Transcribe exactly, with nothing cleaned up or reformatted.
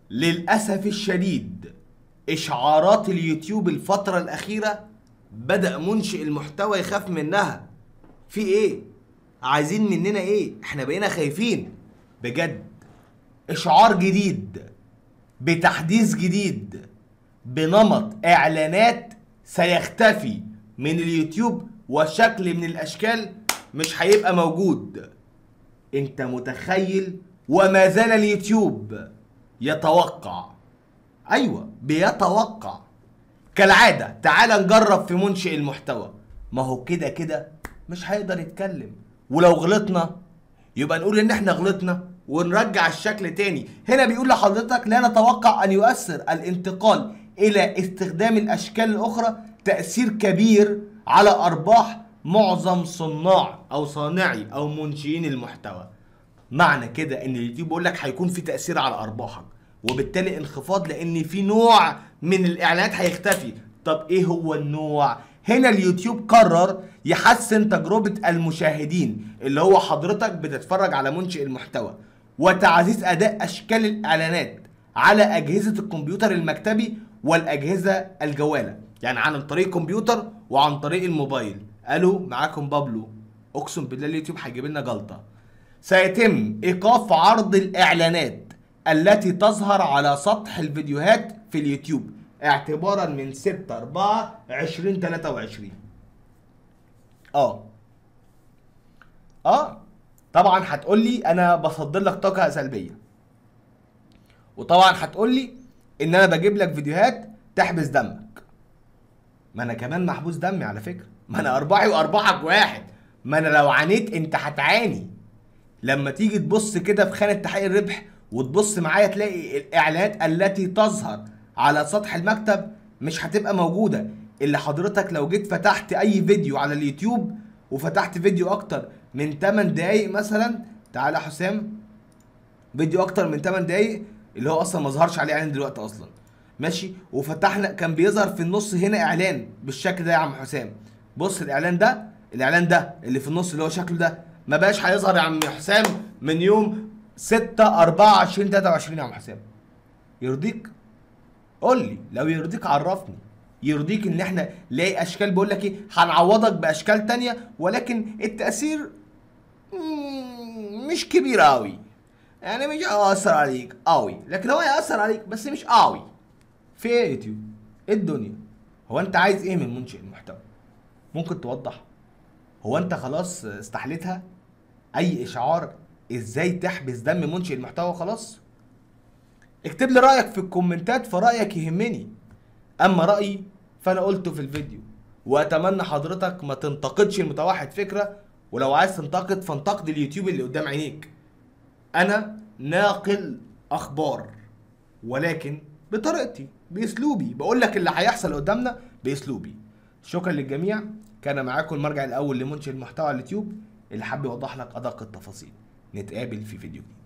للأسف الشديد إشعارات اليوتيوب الفترة الأخيرة بدأ منشئ المحتوى يخاف منها. في إيه؟ عايزين مننا إيه؟ إحنا بقينا خايفين بجد. إشعار جديد بتحديث جديد بنمط إعلانات سيختفي من اليوتيوب وشكل من الأشكال مش هيبقى موجود. أنت متخيل؟ وما زال اليوتيوب يتوقع، ايوه بيتوقع كالعاده. تعال نجرب في منشئ المحتوى، ما هو كده كده مش هيقدر يتكلم، ولو غلطنا يبقى نقول ان احنا غلطنا ونرجع الشكل تاني. هنا بيقول لحضرتك لا نتوقع ان يؤثر الانتقال الى استخدام الاشكال الاخرى تأثير كبير على ارباح معظم صناع او صانعي او منشئين المحتوى. معنى كده ان اليوتيوب بيقول لك هيكون في تأثير على ارباحك وبالتالي انخفاض، لان في نوع من الاعلانات هيختفي. طب ايه هو النوع؟ هنا اليوتيوب قرر يحسن تجربة المشاهدين اللي هو حضرتك بتتفرج على منشئ المحتوى، وتعزيز اداء اشكال الاعلانات على اجهزة الكمبيوتر المكتبي والاجهزة الجوالة، يعني عن طريق الكمبيوتر وعن طريق الموبايل. قالوا معاكم بابلو، اقسم بالله اليوتيوب هيجيب لنا جلطة. سيتم ايقاف عرض الاعلانات التي تظهر على سطح الفيديوهات في اليوتيوب اعتبارا من ستة أربعة عشرين تلاتة وعشرين. اه اه طبعا هتقول لي انا بصدر لك طاقه سلبيه، وطبعا هتقول لي ان انا بجيب لك فيديوهات تحبس دمك. ما انا كمان محبوس دمي على فكره، ما انا ارباحي وارباحك واحد. ما انا لو عانيت انت هتعاني. لما تيجي تبص كده في خانه تحقيق الربح وتبص معايا تلاقي الاعلانات التي تظهر على سطح المكتب مش هتبقى موجوده. اللي حضرتك لو جيت فتحت اي فيديو على اليوتيوب وفتحت فيديو اكتر من تمن دقايق مثلا، تعالى يا حسام، فيديو اكتر من تمن دقايق اللي هو اصلا ما ظهرش عليه اعلان دلوقتي اصلا، ماشي، وفتحنا كان بيظهر في النص هنا اعلان بالشكل ده يا عم حسام. بص الاعلان ده، الاعلان ده اللي في النص اللي هو شكله ده ما بقاش هيظهر يا عم حسام من يوم ستة أربعة عشرين تلاتة وعشرين يا عم حسام. يرضيك؟ قول لي لو يرضيك، عرفني. يرضيك ان احنا نلاقي اشكال بقول لك ايه هنعوضك باشكال تانية ولكن التأثير مش كبير قوي، يعني مش هيأثر عليك قوي، لكن هو هيأثر عليك بس مش قوي. في ايه يا يوتيوب؟ ايه الدنيا؟ هو انت عايز ايه من منشئ المحتوى؟ ممكن توضح؟ هو انت خلاص استحليتها؟ اي اشعار ازاي تحبس دم منشئ المحتوى خلاص؟ اكتب لي رأيك في الكومنتات، فرأيك يهمني. اما رأيي فانا قلته في الفيديو، واتمنى حضرتك ما تنتقدش المتوحد فكرة، ولو عايز تنتقد فانتقد اليوتيوب اللي قدام عينيك. انا ناقل اخبار ولكن بطريقتي باسلوبي، بقول لك اللي هيحصل قدامنا باسلوبي. شكرا للجميع، كان معاكم المرجع الاول لمنشئ المحتوى على اليوتيوب اللي حابب يوضح لك ادق التفاصيل. نتقابل في فيديو جديد.